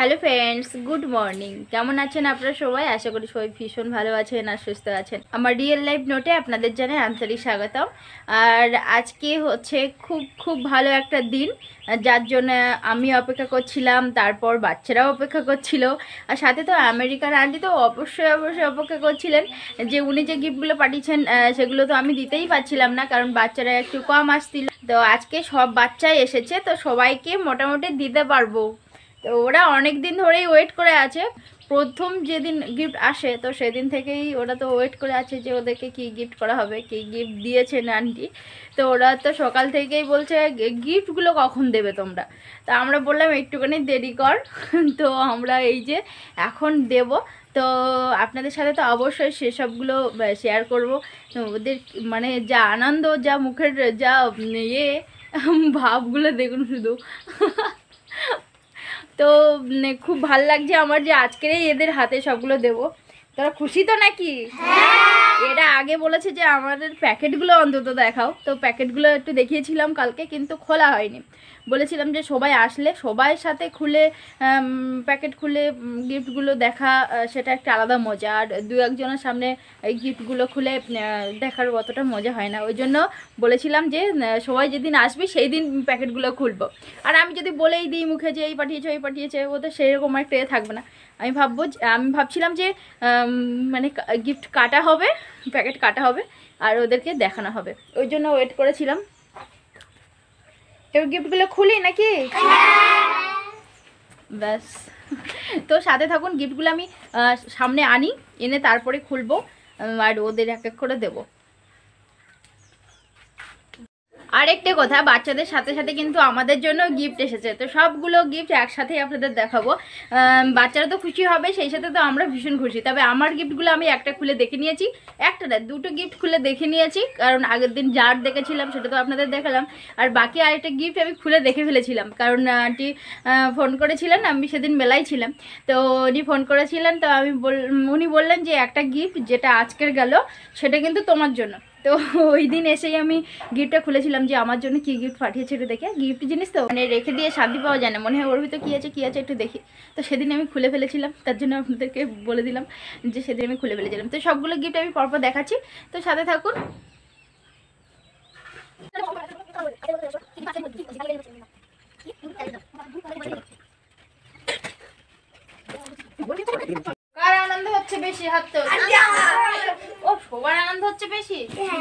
Hello friends, good morning. কেমন আছেন আপনারা সবাই? আশা করি সবাই ভীষণ ভালো আছেন আর সুস্থ আছেন। আমার রিয়েল লাইফ নোটে আপনাদের জানাই আন্তরিক স্বাগতম। আর আজকে হচ্ছে খুব ভালো একটা দিন, যার জন্য আমি অপেক্ষা করছিলাম, তারপর বাচ্চারাও অপেক্ষা করছিল, আর সাথে তো আমেরিকার আন্টি তো অবশ্যই অপেক্ষা করছিলেন যে উনি যে গিফটগুলো পাঠিয়েছেন সেগুলো তো আমি দিতেই পারছিলাম না, কারণ বাচ্চারা একটু কম আসছিল। তো আজকে সব বাচ্চাই এসেছে, তো সবাইকে মোটামুটি দিতে পারবো। তো ওরা অনেক দিন ধরেই ওয়েট করে আছে। প্রথম যেদিন গিফট আসে তো সেদিন থেকেই ওরা তো ওয়েট করে আছে যে ওদেরকে কি গিফট করা হবে, কি গিফট দিয়েছেন আন্টি। তো ওরা তো সকাল থেকেই বলছে গিফটগুলো কখন দেবে তোমরা। তো আমরা বললাম একটুখানি দেরি কর। তো আমরা এই যে এখন দেব। তো আপনাদের সাথে তো অবশ্যই সেসবগুলো শেয়ার করব। ওদের মানে যা আনন্দ, যা মুখের যা ভাবগুলো দেখুন শুধু। তো খুব ভাল লাগছে আমার যে আজকেরই এদের হাতে সবগুলো দেব। তোরা খুশি তো নাকি? এরা আগে বলেছে যে আমাদের প্যাকেটগুলো অন্তত দেখাও, তো প্যাকেটগুলো একটু দেখিয়েছিলাম কালকে, কিন্তু খোলা হয়নি। বলেছিলাম যে সবাই আসলে সবাই সাথে খুলে প্যাকেট খুলে গিফটগুলো দেখা, সেটা একটা আলাদা মজা। আর দু একজনের সামনে এই গিফটগুলো খুলে দেখার অতটা মজা হয় না। ওই জন্য বলেছিলাম যে সবাই যেদিন আসবে সেই দিন প্যাকেটগুলো খুলবো। আর আমি যদি বলেই দিই মুখে যে এই পাঠিয়েছে, ও তো সেরকম একটা থাকবে না। আমি ভাবছিলাম যে মানে গিফট কাটা হবে, প্যাকেট কাটা হবে আর ওদেরকে দেখানো হবে, ওই জন্য ওয়েট করেছিলাম। এবার গিফটগুলো খুলি নাকি? ব্যাস, তো সাথে থাকুন। গিফটগুলো আমি সামনে আনি, এনে তারপরে খুলবো আর ওদের এক এক করে দেবো। আরেকটা কথা, বাচ্চাদের সাথে সাথে কিন্তু আমাদের জন্য গিফট এসেছে। তো সবগুলো গিফট একসাথেই আপনাদের দেখাবো। বাচ্চারা তো খুশি হবে, সেই সাথে তো আমরা ভীষণ খুশি। তবে আমার গিফটগুলো আমি একটা খুলে দেখে নিয়েছি, একটা না দুটো গিফট খুলে দেখে নিয়েছি, কারণ আগের দিন যার দেখেছিলাম সেটা তো আপনাদের দেখালাম। আর বাকি আরেকটা গিফট আমি খুলে দেখে ফেলেছিলাম, কারণ আন্টি ফোন করেছিলেন, আমি সেদিন মেলায় ছিলাম। তো উনি ফোন করেছিলেন, তো উনি বললেন যে একটা গিফট যেটা আজকের গেল সেটা কিন্তু তোমার জন্য। তো ওই দিন এসেই আমি গিফটটা খুলেছিলাম যে আমার জন্য কি গিফট পাঠিয়েছে একটু দেখে। গিফট জিনিস তো মানে রেখে দিয়ে শান্তি পাওয়া যায় না, মনে হয় ওর ভিতরে কী আছে একটু দেখি। তো সেদিন আমি খুলে ফেলেছিলাম, তার জন্য আপনাদেরকে বলে দিলাম যে সেদিন আমি খুলে ফেলেছিলাম। তো সবগুলো গিফট আমি পরপর দেখাচ্ছি, তো সাথে থাকুন। কার আনন্দ হচ্ছে বেশি? হাত তো ও সবার আনন্দ হচ্ছে বেশি।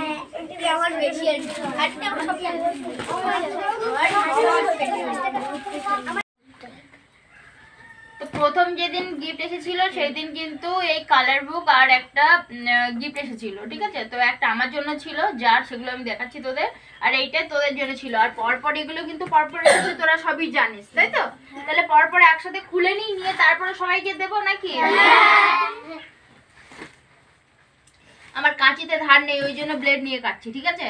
তো প্রথম যেদিন গিফট এসেছিল সেই দিন কিন্তু এই কালার বুক আর একটা গিফট এসেছিল, ঠিক আছে? তো একটা আমার জন্য ছিল, যার সেগুলো আমি দেখাচ্ছি তোদের, আর এইটা তোদের জন্য ছিল। আর পরপর এগুলো কিন্তু পরপর এসেছে, তোরা সবই জানিস তাই তো? তাহলে পরপর একসাথে খুলে নিয়ে তারপরে সবাইকে দেবো নাকি? আমার কাঁচিতে ধার নেই, ওই জন্য ব্লেড নিয়ে কাটছি, ঠিক আছে?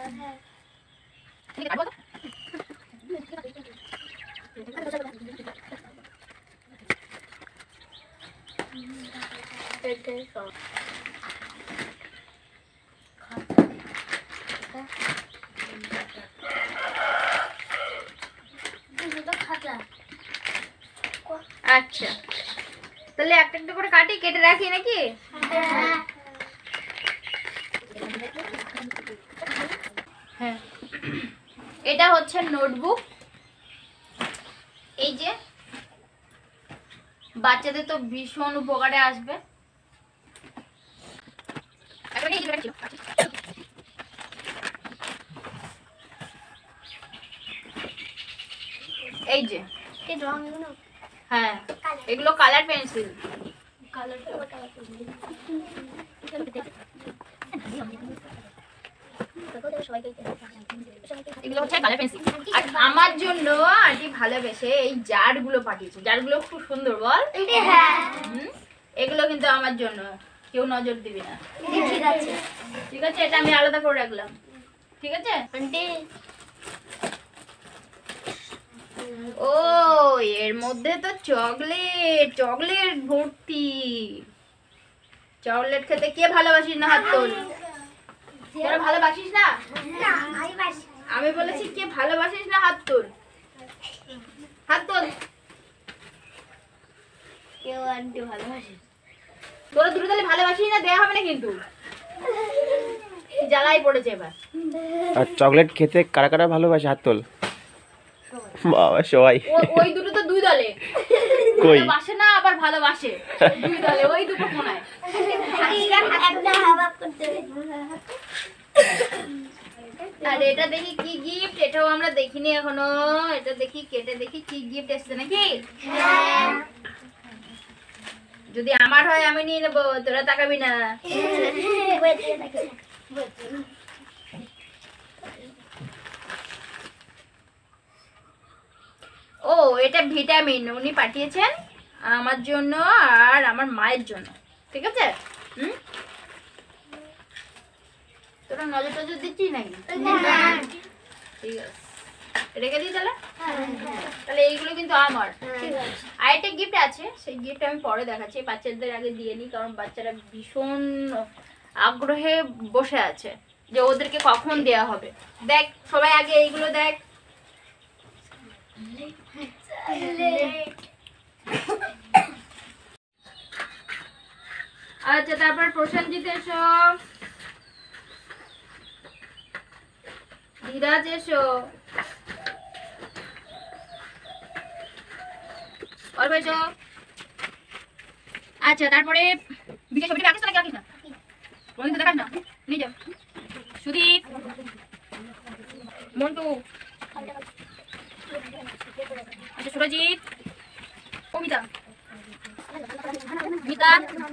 আচ্ছা, তাহলে একটা একটা করে কাটি, কেটে রাখি নাকি? হ্যাঁ, এটা হচ্ছে নোটবুক। এই যে বাচ্চাদের তো ভীষণ উপকারে আসবে। এই যে হ্যাঁ, এগুলো কালার পেন্সিল। এগুলো হচ্ছে কালার পেন্সিল। আর আমার জন্য আন্টি ভালোবেসে এই জারগুলো পাঠিয়েছে। জারগুলো খুব সুন্দর, বল? এগুলো কিন্তু আমার জন্য, কেউ নজর দিবি না, ঠিক আছে? এটা আমি আলাদা করে রাখলাম, ঠিক আছে আন্টি? ও এর মধ্যে তো চকলেট ভর্তি। চকলেট খেতে কে ভালোবাসিস না? হাত তোল। তোরা ভালোবাসিস না? আমি বলেছি কে ভালোবাসিস না? হাত তোল, হাত তোল। কেউ আন্টি ভালোবাসে। তোরা দুটো তাহলে ভালোবাসি না, দেয়া হবে না কিন্তু। জ্বালাই পড়েছে এবার। আর চকলেট খেতে কারা কারা ভালোবাসে হাত তোল। বাবা সবাই। ওই দুটো তো দুই দলে। কই? ভালোবাসে না আবার ভালোবাসে। দুই দলে ওই দুটো কোনায়। একটা হাওয়া করতে। আর এটা দেখি কি গিফট, এটাও আমরা দেখিনি এখনো। এটা দেখি, কেটে দেখি কি গিফট এসছে নাকি। যদি আমার হয় আমি নিয়ে নেবো, তোরা তাকাবি না। ও এটা ভিটামিন উনি পাঠিয়েছেন আমার জন্য আর আমার মায়ের জন্য, ঠিক আছে। তোরা নজর টজর দিচ্ছিস নাকি? ঠিক আছে, রেখে দিই তাহলে। তাহলে এইগুলো কিন্তু আমার। আরেকটা গিফট আছে, সেই গিফট আমি পরে দেখাচ্ছি। বাচ্চাদের আগে দিয়ে নিই, কারণ বাচ্চারা ভীষণ আগ্রহে বসে আছে যে ওদেরকে কখন দেয়া হবে। দেখ সবাই আগে এইগুলো দেখ। আচ্ছা, তারপর প্রসেনজিৎ এসো, ধীরাজ এসো, অল্প এসো। আচ্ছা, তারপরে বিকেশ ছবিটা রাখিস নাকি রাখিস না? রোহিত দেখাস না, নিয়ে যাও। সুদীপ, মন্টু, আচ্ছা সুরজিৎ, অমিতা, মিতা।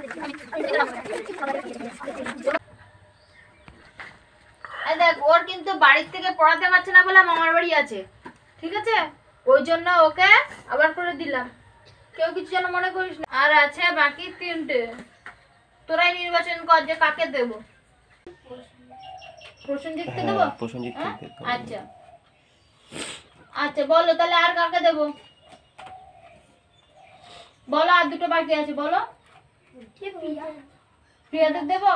দেখ ওর কিন্তু বাড়ির থেকে পড়াতে পারছে না বলে মামার বাড়ি আছে, ঠিক আছে। ওই জন্য ওকে আবার করে দিলাম, কেউ কিছু যেন মনে করিস না। আর আছে বাকি 3টে, তোরাই নির্বাচন কর যে কাকে দেবো। প্রসেনজিৎকে দেবো? প্রসেনজিৎকে দেব। আচ্ছা আচ্ছা, বলো তাহলে আর কাকে দেবো বলো। আর দুটো বাকি আছে, বলো। প্রিয়াদের দেবো?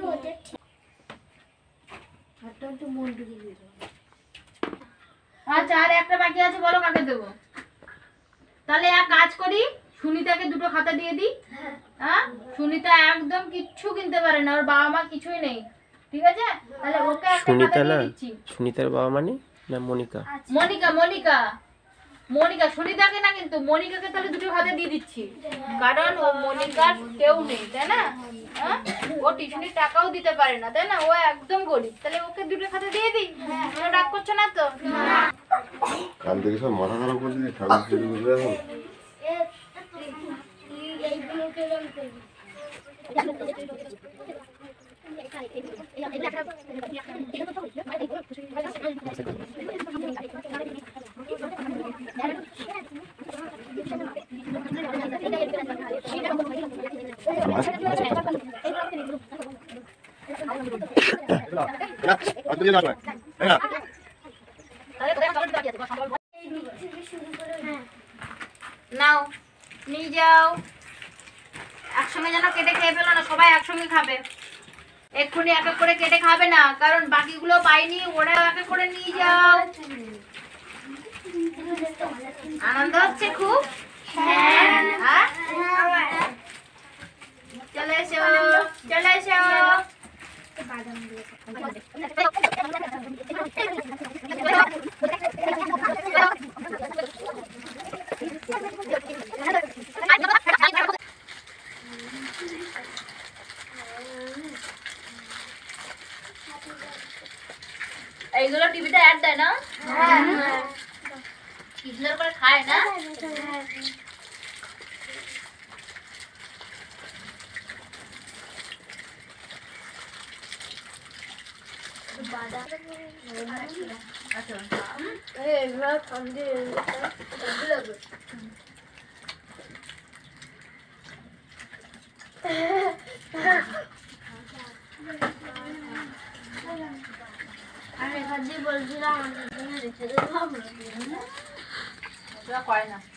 আচ্ছা, আর একটা বাকি আছে, বলো কাকে দেবো। তাহলে এক কাজ করি, সুনিতাকে দুটো খাতা দিয়ে দিই। হ্যাঁ, সুনিতা একদম কিচ্ছু কিনতে পারে না, ওর বাবা মা কিছুই নেই, ঠিক আছে। তাহলে ওকে একটা খাতা দিয়ে দিচ্ছি। সুনিতার বাবা মানে না মনিকা? মনিকা, মনিকা, মনিকা। সুনিতাকে না কিন্তু, মনিকাকে তাহলে দুটো খাতা দিয়ে দিচ্ছি, কারণ ও মনিকার কেউ নেই, তাই না। হ্যাঁ, ও টিউশনের টাকাও দিতে পারে না, তাই না, ও একদম গরিব। তাহলে ওকে দুটো খাতা দিয়ে দিই। কোনো রাগ করছো না তো? কাল থেকে সব মাথা খারাপ করে দিয়েছে, ঠাকুর শুরু করবে এখন। নাও নিয়ে যাও, একসঙ্গে যেন কেটে খেয়ে ফেলো না, সবাই একসঙ্গে খাবে। এক্ষুনি এক এক করে কেটে খাবে না, কারণ বাকিগুলো পাইনি, ওরা এক এক করে নিয়ে যাও। আনন্দ হচ্ছে খুব? হ্যাঁ, চলে এসো, চলে এসো। এইগুলো টিভিতে অ্যাড দেয় না? কি সুন্দর করে খায় না। আমি কাজে বলছিলাম রেখে দেবো, করে না।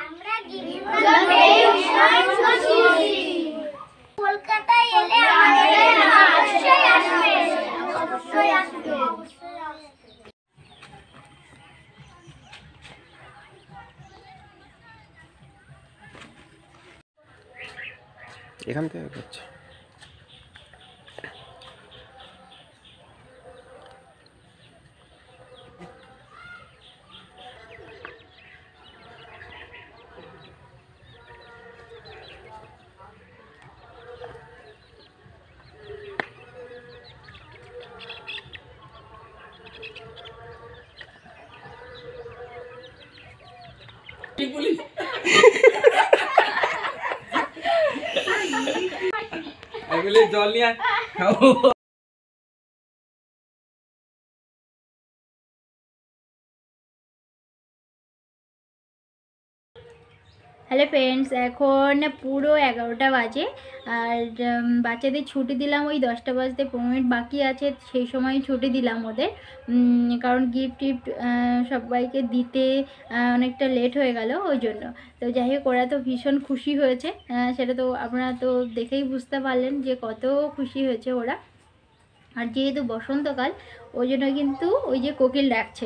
কলকাতায় এলে এখান থেকে করছে। জল নিয়ে হ্যালো ফ্রেন্ডস, এখন পুরো 11টা বাজে। আর বাচ্চাদের ছুটি দিলাম ওই 10টা বাজতে 15 মিনিট বাকি আছে, সেই সময় ছুটি দিলাম ওদের। কারণ গিফট টিফট সবাইকে দিতে অনেকটা লেট হয়ে গেল ওই জন্য। তো যাই হোক, ওরা তো ভীষণ খুশি হয়েছে, সেটা তো আপনারা তো দেখেই বুঝতে পারলেন যে কত খুশি হয়েছে ওরা। আর যেহেতু বসন্তকাল, ওই জন্য কিন্তু ওই যে কোকিল ডাকছে,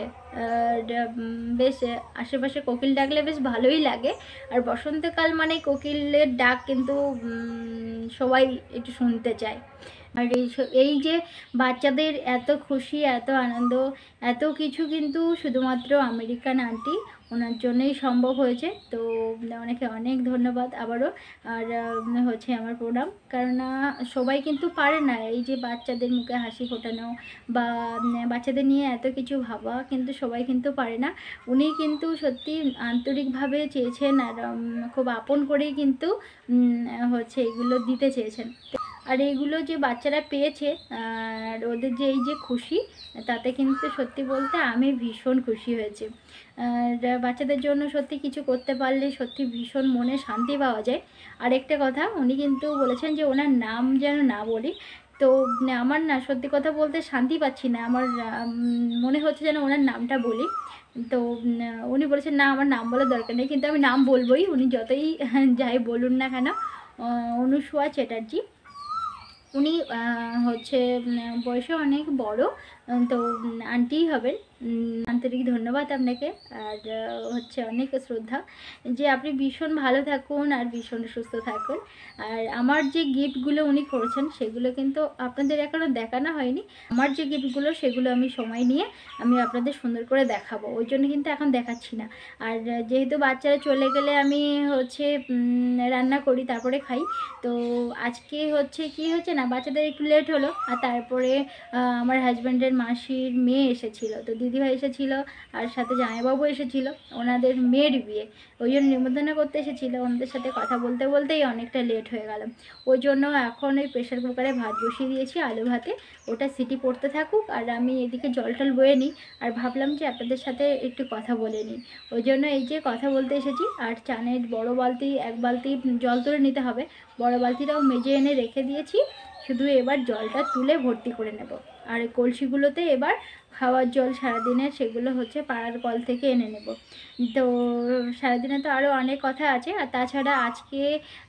বেশ আশেপাশে কোকিল ডাকলে বেশ ভালোই লাগে। আর বসন্তকাল মানে কোকিলের ডাক কিন্তু সবাই একটু শুনতে চায়। আর এই যে বাচ্চাদের এত খুশি, এত আনন্দ, এত কিছু কিন্তু শুধুমাত্র আমেরিকান আন্টি ওনার জন্যই সম্ভব হয়েছে। তো ওনাকে অনেক ধন্যবাদ আবারও। আর হচ্ছে আমার প্রণাম, কারণ সবাই কিন্তু পারে না এই যে বাচ্চাদের মুখে হাসি ফোটানো বা বাচ্চাদের নিয়ে এত কিছু ভাবা, কিন্তু সবাই কিন্তু পারে না। উনি কিন্তু সত্যি আন্তরিকভাবে চেয়েছেন আর খুব আপন করেই কিন্তু হচ্ছে এগুলো দিতে চেয়েছেন। আর এইগুলো যে বাচ্চারা পেয়েছে আর ওদের যে এই যে খুশি, তাতে কিন্তু সত্যি বলতে আমি ভীষণ খুশি হয়েছি। আর বাচ্চাদের জন্য সত্যি কিছু করতে পারলে সত্যি ভীষণ মনে শান্তি পাওয়া যায়। আর একটা কথা, উনি কিন্তু বলেছেন যে ওনার নাম যেন না বলি। তো আমার না সত্যি কথা বলতে শান্তি পাচ্ছি না, আমার মনে হচ্ছে যেন ওনার নামটা বলি। তো উনি বলেছেন না, আমার নাম বলার দরকার নেই, কিন্তু আমি নাম বলবোই, উনি যতই যাই বলুন না কেন। অনুসুয়া চ্যাটার্জি। উনি হচ্ছে বয়সে অনেক বড়, তো আন্টিই হবেন। আন্তরিক ধন্যবাদ আপনাকে। আর হচ্ছে অনেক শ্রদ্ধা যে আপনি ভীষণ ভালো থাকুন আর ভীষণ সুস্থ থাকুন। আর আমার যে গিফটগুলো উনি করেছেন সেগুলো কিন্তু আপনাদের এখনও দেখানো হয়নি। আমার যে গিফটগুলো সেগুলো আমি সময় নিয়ে আমি আপনাদের সুন্দর করে দেখাবো, ওই জন্য কিন্তু এখন দেখাচ্ছি না। আর যেহেতু বাচ্চারা চলে গেলে আমি হচ্ছে রান্না করি, তারপরে খাই। তো আজকে হচ্ছে কি হচ্ছে না, বাচ্চাদের একটু লেট হলো। আর তারপরে আমার হাজব্যান্ডের মাসির মেয়ে এসেছিলো, তো দিদিভাই এসেছিলো আর সাথে জামাইবাবু এসেছিলো, ওনাদের মেয়ের বিয়ে, ওই জন্য নিমন্ত্রণ করতে এসেছিলো। ওনাদের সাথে কথা বলতে বলতেই অনেকটা লেট হয়ে গেল। ওই জন্য এখন ওই প্রেশার কুকারে ভাত বসিয়ে দিয়েছি, আলু ভাতে, ওটা সিটি পড়তে থাকুক আর আমি এদিকে জল টল বয়ে নিই। আর ভাবলাম যে আপনাদের সাথে একটু কথা বলে নিই, ওই জন্য এই যে কথা বলতে এসেছি। আর চানের বড় বালতি, 1 বালতি জল তুলে নিতে হবে, বড় বালতিটাও মেজে এনে রেখে দিয়েছি, শুধু এবার জলটা তুলে ভর্তি করে নেব। আর কলসিগুলোতে এবার খাওয়ার জল সারাদিনের সেগুলো হচ্ছে পাড়ার কল থেকে এনে নেব। তো সারাদিনে তো আরও অনেক কথা আছে। আর তাছাড়া আজকে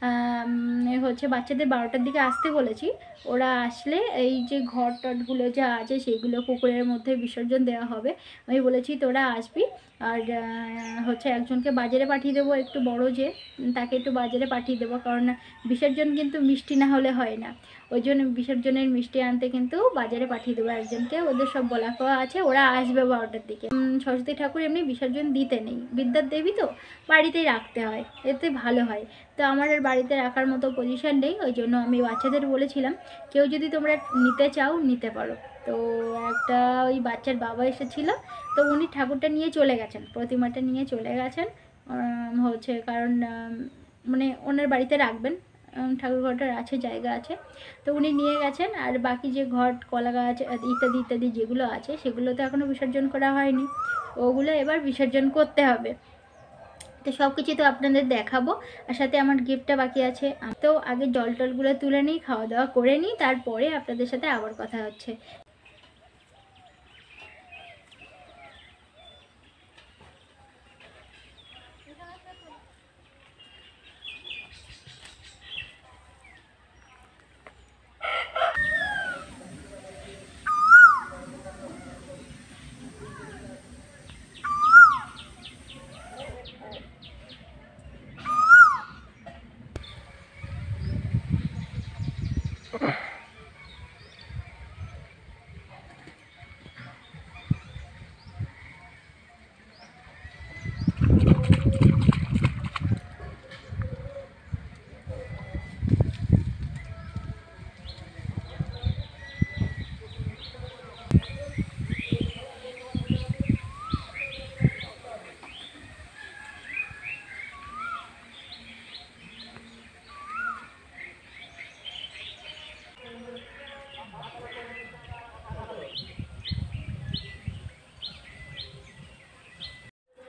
হচ্ছে বাচ্চাদের 12টার দিকে আসতে বলেছি। ওরা আসলে এই যে ঘর টটগুলো যা আছে সেগুলো পুকুরের মধ্যে বিসর্জন দেওয়া হবে। আমি বলেছি তোরা আসবি। আর হচ্ছে একজনকে বাজারে পাঠিয়ে দেবো, একটু বড় যে, তাকে একটু বাজারে পাঠিয়ে দেবো, কারণ বিসর্জন কিন্তু মিষ্টি না হলে হয় না। ওই জন্য বিসর্জনের মিষ্টি আনতে কিন্তু বাজারে পাঠিয়ে দেবো একজনকে। ওদের সব বলা কওয়া আছে, ওরা আসবে 12টার দিকে। সরস্বতী ঠাকুর এমনি বিসর্জন দিতে নেই, বিদ্যার দেবী তো, বাড়িতেই রাখতে হয়, এতে ভালো হয়। তো আমার আর বাড়িতে রাখার মতো পজিশান নেই, ওই জন্য আমি বাচ্চাদের বলেছিলাম কেউ যদি তোমরা নিতে চাও নিতে পারো। তো একটা ওই বাচ্চার বাবা এসেছিলো, তো উনি ঠাকুরটা নিয়ে চলে গেছেন, প্রতিমাটা নিয়ে চলে গেছেন হচ্ছে, কারণ মানে ওনার বাড়িতে রাখবেন, ঠাকুর ঘরটার আছে, জায়গা আছে, তো উনি নিয়ে গেছেন। আর বাকি যে ঘট, কলা গাছ ইত্যাদি ইত্যাদি যেগুলো আছে সেগুলো তো এখনও বিসর্জন করা হয়নি, ওগুলো এবার বিসর্জন করতে হবে। তো সব কিছু তো আপনাদের দেখাবো, আর সাথে আমার গিফটটা বাকি আছে। তো আগে জল টলগুলো তুলে নিই, খাওয়া দাওয়া করে নিই, তারপরে আপনাদের সাথে আবার কথা হচ্ছে।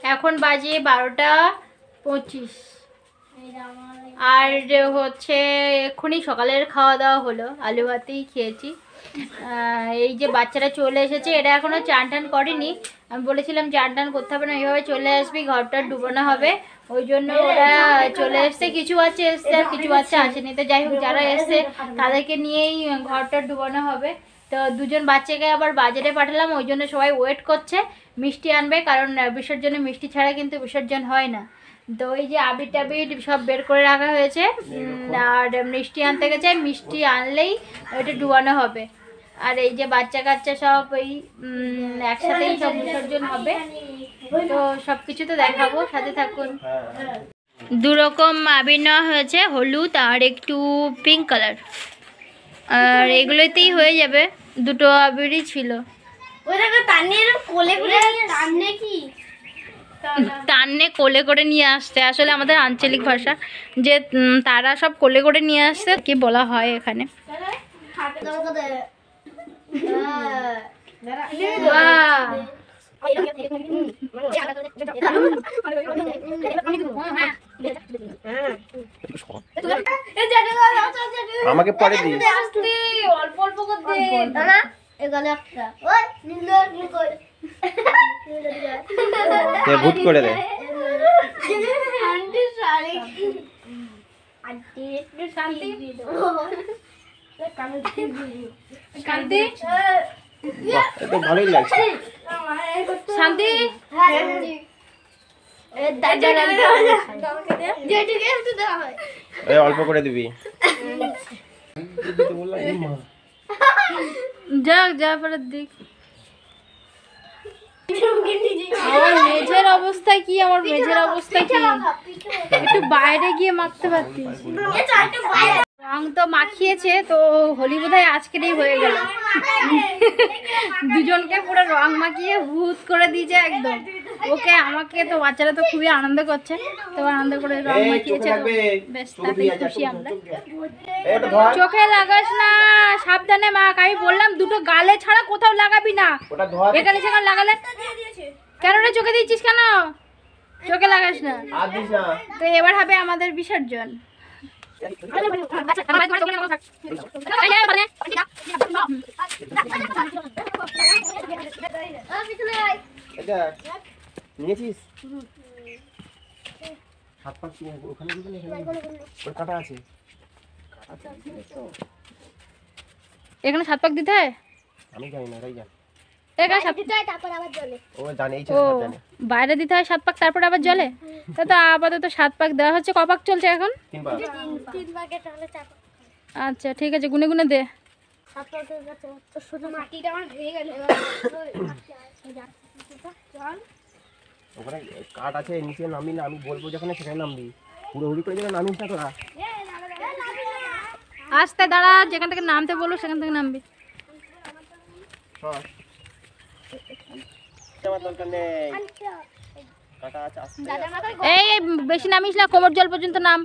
এখন বাজে 12:25। আর হচ্ছে এক্ষুনি সকালের খাওয়া দাওয়া হলো, আলু ভাতেই খেয়েছি। এই যে বাচ্চারা চলে এসেছে, এরা এখনো চান টান করেনি। আমি বলেছিলাম চান টান করতে হবে না, এইভাবে চলে আসবি, ঘরটা ডুবানো হবে, ওই জন্য ওরা চলে এসছে। কিছু বাচ্চা এসছে আর কিছু বাচ্চা আসেনি, তো যাই হোক যারা এসছে তাদেরকে নিয়েই ঘরটা ডুবানো হবে। তো দুজন বাচ্চাকে আবার বাজারে পাঠালাম, ওই জন্য সবাই ওয়েট করছে, মিষ্টি আনবে, কারণ বিসর্জনে মিষ্টি ছাড়া কিন্তু বিসর্জন হয় না। তো ওই যে আবির টাবির সব বের করে রাখা হয়েছে, আর মিষ্টি আনতে গেছে, মিষ্টি আনলেই ওইটা ডুবানো হবে। আর এই যে বাচ্চা কাচ্চা সব ওই একসাথেই সব বিসর্জন হবে, তো সব কিছু তো দেখাবো, সাথে থাকুন। দুরকম আবির নেওয়া হয়েছে, হলুদ আর একটু পিঙ্ক কালার, আর এগুলোতেই হয়ে যাবে, দুটো আবিরই ছিল। টান্নে কোলে করে নিয়ে আসতে, আসলে আমাদের আঞ্চলিক ভাষা যে তারা সব কোলে করে নিয়ে আসতে কি বলা হয় এখানে। আমাকে পরে দিস। অল্প অল্প করে ভূত করে দে। তো ভালোই লাগছে। শান্তি অল্প করে দিবি। যাক যা পরের দিক। আমার মেঝের অবস্থা কি, আমার মেঝের অবস্থা কি, একটু বাইরে গিয়ে মাখতে পারতিস। রং তো মাখিয়েছে, তো হোলি বোধহয় আজকেরই হয়ে গেল। দুজনকে পুরো রং মাখিয়ে ভূত করে দিয়েছে একদম। ওকে আমাকে তো বাচ্চারা তো খুবই আনন্দ করছে, তো আনন্দ করে রং মাখিয়েছে, তো বেশ তাতেই খুশি আমরা। চোখে লাগাস না, সাবধানে মাখ, আমি বললাম দুটো গালে ছাড়া কোথাও লাগাবি না, এখানে সেখানে লাগালে কেন রে, চোখে দিচ্ছিস কেন, চোখে লাগাস না। তো এবার হবে আমাদের বিসর্জন। নিয়েছিস হাত পা ওখানে কাটা আছে, এখানে 7 পাক দিতে হয়, আমি জানি না, তাই জানি। ও জানে, এই ও বাইরে দিতে হয় 7 পাক, তারপর আবার জলে। তো আপাতত 7 পাক দেওয়া হচ্ছে। ক পাক চলছে এখন? 3 পাক। আচ্ছা ঠিক আছে, গুনে গুনে দে। ওখানে কাট আছে, নিচে নামবি না, আমি বলবো যখন সেখানে নামবি, পুরো হুড়ি করে যেন নামিস না তোরা। আস্তে দাঁড়া, যেখান থেকে নামতে বলবো সেখান থেকে নামবি। এই বেশি নামিস না, কোমর জল পর্যন্ত নাম।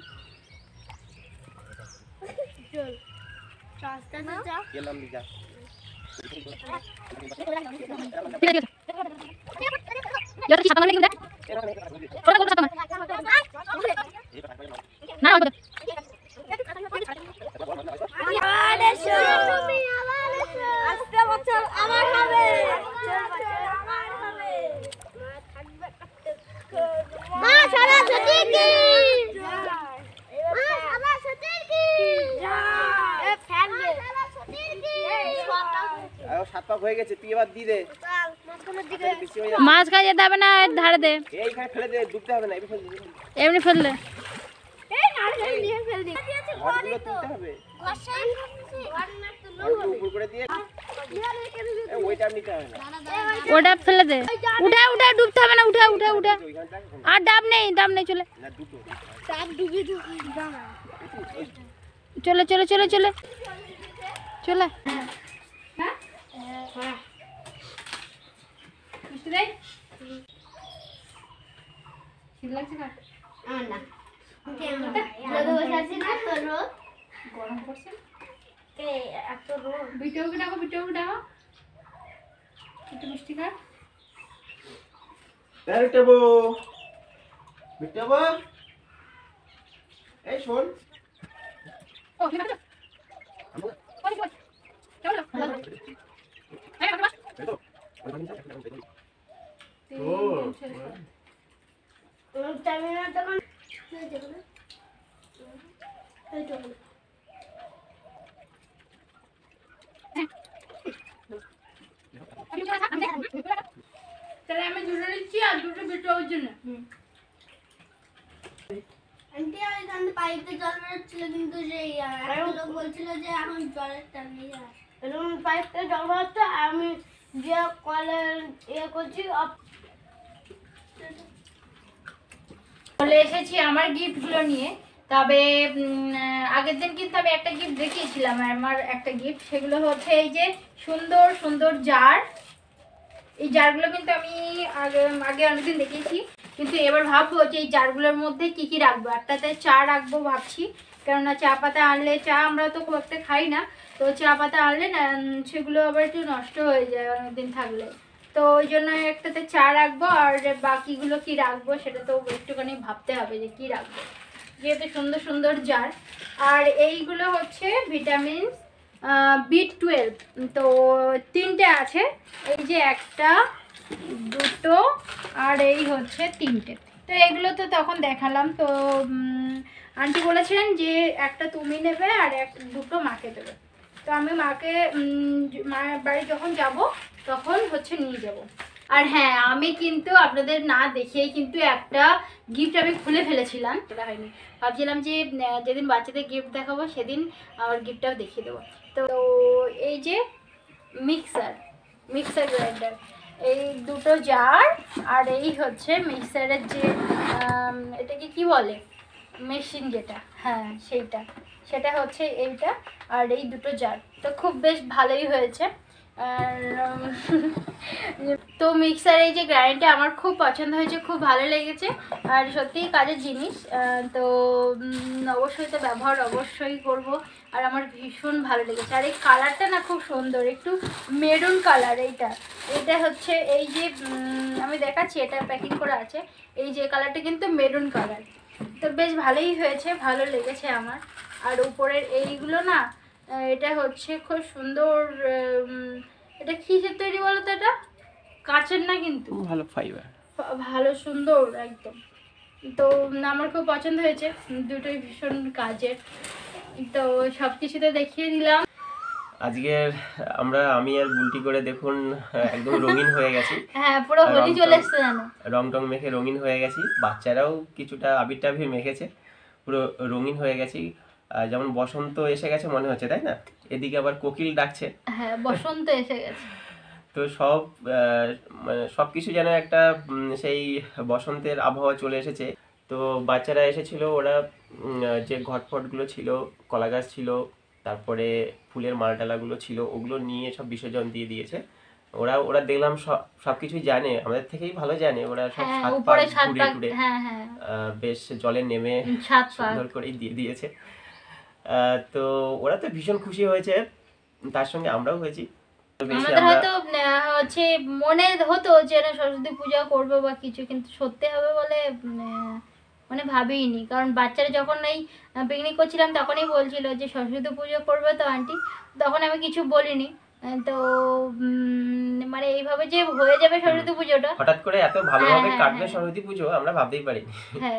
হয়ে গেছে, তুই এবার দি দে। মাছ খাই যেতে হবে না, ধারে দে, এইখানে ফেলে দে, ডুবতে হবে না, এমনি ফেললে ঘরগুলো তুলতে হবে, উপর করে দিয়ে ওইটা নিতে হবে না, ওটা ফেলে দে। উঠা উঠা, ডুবতে হবে না, উঠা উঠা উঠা। আর ডাব নেই, ডাব নেই, চলে চলে চলে চলে চলে চলে। গরম করছে, বিটুকে ডাকো, বিটুকে ডাকো, একটু মিষ্টি খা। বিট্টাবু, বিট্টাবু, এই শোন। তাহলে আমি দুটো নিচ্ছি আর দুটো বিট্টুর জন্য। আন্টি আমি এখানে পাইপে জল বেরোচ্ছিল কিন্তু সেই একটা লোক বলছিল যে এখন জলের টান নেই এরকম পাইপ থেকে জল বেরোচ্ছে আর আমি যে কলের ইয়ে করছি চলে এসেছি আমার গিফটগুলো নিয়ে। তবে আগের দিন কিন্তু আমি একটা গিফট দেখিয়েছিলাম, আমার একটা গিফট, সেগুলো হচ্ছে এই যে সুন্দর সুন্দর জার। এই জারগুলো কিন্তু আমি আগে অনেকদিন দেখিয়েছি, কিন্তু এবার ভাববো যে এই জারগুলোর মধ্যে কি কি রাখবো। একটাতে চা রাখবো ভাবছি, কেননা চা পাতা আনলে, চা আমরা তো খুব একটা খাই না, তো চা পাতা আনলে না সেগুলো আবার একটু নষ্ট হয়ে যায় অনেকদিন থাকলে, তো ওই জন্য একটাতে চা রাখবো। আর বাকিগুলো কি রাখবো সেটা তো একটুখানি ভাবতে হবে যে কি রাখবো, যেহেতু সুন্দর সুন্দর জার। আর এইগুলো হচ্ছে ভিটামিন B12, তো 3টে আছে, এই যে একটা, দুটো আর এই হচ্ছে 3টে। তো এগুলো তো তখন দেখালাম। তো আন্টি বলেছিলেন যে একটা তুমি নেবে আর দুটো মাকে দেবে। তো আমি মাকে মায়ের বাড়ি যখন যাব তখন হচ্ছে নিয়ে যাব। আর হ্যাঁ, আমি কিন্তু আপনাদের না দেখেই কিন্তু একটা গিফট আমি খুলে ফেলেছিলাম, সেটা হয়নি। ভাবছিলাম যে যেদিন বাচ্চাদের গিফট দেখাবো সেদিন আমার গিফটটাও দেখিয়ে দেবো। তো এই যে মিক্সার গ্রাইন্ডার, এই দুটো জার, আর এই হচ্ছে মিক্সারের যে এটাকে কি বলে, মেশিন যেটা, হ্যাঁ সেটা হচ্ছে এইটা, আর এই দুটো জার। তো খুব বেশ ভালোই হয়েছে। আর তো মিক্সার এই যে গ্রাইন্ডারটা আমার খুব পছন্দ হয়েছে, খুব ভালো লেগেছে, আর সত্যিই কাজের জিনিস। তো অবশ্যই তো ব্যবহার অবশ্যই করব, আর আমার ভীষণ ভালো লেগেছে। আর এই কালারটা না খুব সুন্দর, একটু মেরুন কালার। এইটা হচ্ছে এই যে আমি দেখাচ্ছি, এটা প্যাকিং করা আছে, এই যে কালারটা কিন্তু মেরুন কালার। তো বেশ ভালোই হয়েছে, ভালো লেগেছে আমার। আর উপরের এইগুলো না, এটা হচ্ছে খুব সুন্দর। এটা কিসের তৈরি বলো তো? এটা কাচের না, কিন্তু ভালো ফাইবার, ভালো সুন্দর একদম। তো আমার খুব পছন্দ হয়েছে, দুটোই ভীষণ কাজের। তো সব কিছুতে দেখিয়ে দিলাম। আজকের আমি আর বুলটি করে দেখুন একদম রঙিন হয়ে গেছি। হ্যাঁ, পুরো হোলি চলে এসছে জানো, রং টং মেখে রঙিন হয়ে গেছি। বাচ্চারাও কিছুটা আবির টাবির মেখেছে, পুরো রঙিন হয়ে গেছি। যেমন বসন্ত এসে গেছে মনে হচ্ছে, তাই না? এদিকে আবার কোকিল ডাকছে। হ্যাঁ, বসন্ত এসে গেছে। তো মানে সব কিছু যেন একটা সেই বসন্তের আবহাওয়া চলে এসেছে। তো বাচ্চারা এসেছিল, ওরা যে ঘটফটগুলো ছিল, কলা গাছ ছিল, তারপরে ফুলের মালটালাগুলো ছিল, ওগুলো নিয়ে সব বিসর্জন দিয়ে দিয়েছে। ওরা দেখলাম সব কিছুই জানে, আমাদের থেকেই ভালো জানে। ওরা সব হ্যাঁ, সাত উপরে পাক সাত ঘুরে পাক, ঘুরে হ্যাঁ হ্যাঁ, বেশ জলে নেমে সাত পাক সুন্দর করেই দিয়ে দিয়েছে। তো ওরা তো ভীষণ খুশি হয়েছে, তার সঙ্গে আমরাও হয়েছি। আমাদের হয়তো হচ্ছে মনে হতো যে না সরস্বতী পূজা করবো বা কিছু, কিন্তু সত্যি হবে বলে মানে ভাবিনি। কারণ বাচ্চারা যখন এই পিকনিক করছিলাম তখনই বলছিল যে সরস্বতী পুজো করবে তো আন্টি, তখন আমি কিছু বলিনি। তো মানে এইভাবে যে হয়ে যাবে সরস্বতী পুজোটা, হঠাৎ করে এত ভালোভাবে কাটবে সরস্বতী পুজো আমরা ভাবতেই পারিনি। হ্যাঁ,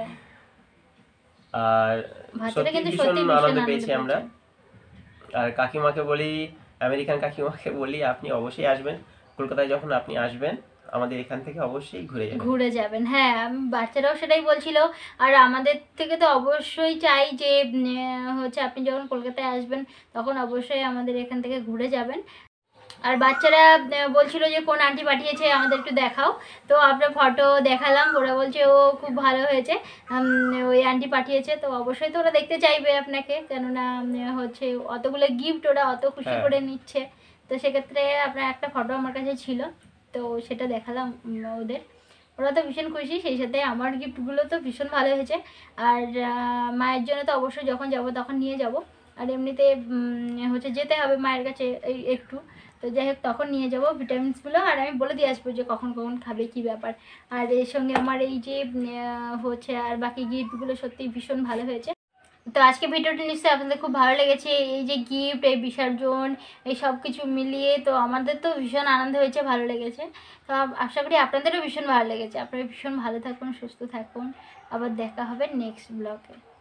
আর বাচ্চারা কিন্তু ভীষণ সত্যি আনন্দ পেয়েছি আমরা। আর কাকিমাকে বলি, আমেরিকান কাকিমাকে বলি, আপনি অবশ্যই আসবেন কলকাতায়। যখন আপনি আসবেন আমাদের এখান থেকে অবশ্যই ঘুরে যাবেন। হ্যাঁ, বাচ্চারাও সেটাই বলছিল। আর আমাদের থেকে তো অবশ্যই চাই যে হচ্ছে আপনি যখন কলকাতায় আসবেন তখন অবশ্যই আমাদের এখান থেকে ঘুরে যাবেন। আর বাচ্চারা বলছিল যে কোন আন্টি পাঠিয়েছে আমাদের একটু দেখাও, তো আপনার ফটো দেখালাম, ওরা বলছে ও খুব ভালো হয়েছে, ওই আন্টি পাঠিয়েছে। তো অবশ্যই তো ওরা দেখতে চাইবে আপনাকে, কেননা হচ্ছে অতগুলো গিফট ওরা অত খুশি করে নিচ্ছে। তো সেক্ষেত্রে আপনার একটা ফটো আমার কাছে ছিল, তো সেটা দেখালাম ওদের, ওরা তো ভীষণ খুশি। সেই সাথে আমার গিফটগুলো তো ভীষণ ভালো হয়েছে। আর মায়ের জন্য তো অবশ্যই যখন যাব তখন নিয়ে যাব। আর এমনিতে হচ্ছে যেতে হবে মায়ের কাছে একটু, তো তো যাই হোক তখন নিয়ে যাবো ভিটামিনসগুলো, আর আমি বলে দিয়ে আসবো যে কখন কখন খাবে কী ব্যাপার। আর এর সঙ্গে আমার এই যে হচ্ছে আর বাকি গিফটগুলো সত্যিই ভীষণ ভালো হয়েছে। তো আজকে ভিডিওটি নিশ্চয়ই আপনাদের খুব ভালো লেগেছে, এই যে গিফট, এই বিসর্জন, এই সব কিছু মিলিয়ে তো আমাদের তো ভীষণ আনন্দ হয়েছে, ভালো লেগেছে। তো আশা করি আপনাদেরও ভীষণ ভালো লেগেছে। আপনারা ভীষণ ভালো থাকুন, সুস্থ থাকুন, আবার দেখা হবে নেক্সট ব্লগে।